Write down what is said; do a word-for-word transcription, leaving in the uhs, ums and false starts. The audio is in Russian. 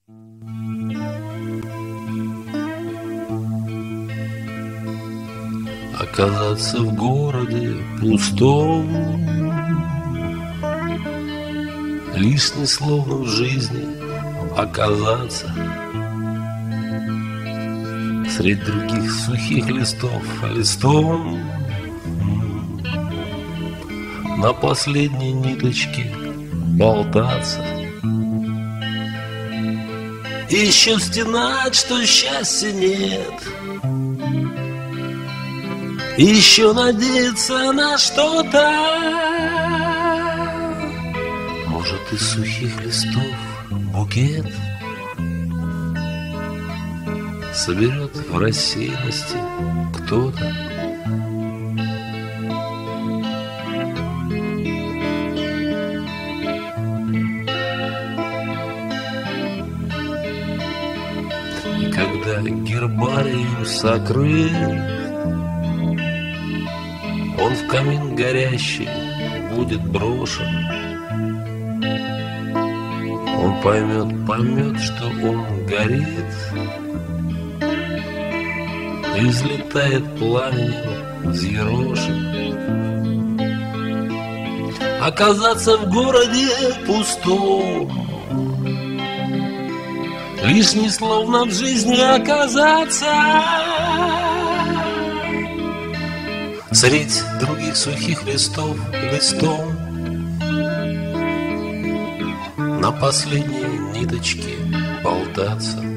Оказаться в городе пустом, лишний словно в жизни оказаться средь других сухих листов, листом на последней ниточке болтаться. И еще стенать, что счастья нет, и еще надеяться на что-то. Может, из сухих листов букет соберет в рассеянности кто-то. И когда гербарием сокрыт, он в камин горящий будет брошен. Он поймет, поймет, что он горит, и взлетает пламенем взъерошен. Оказаться в городе пустом, лишний словно в жизни оказаться средь других сухих листов, листом на последней ниточке болтаться.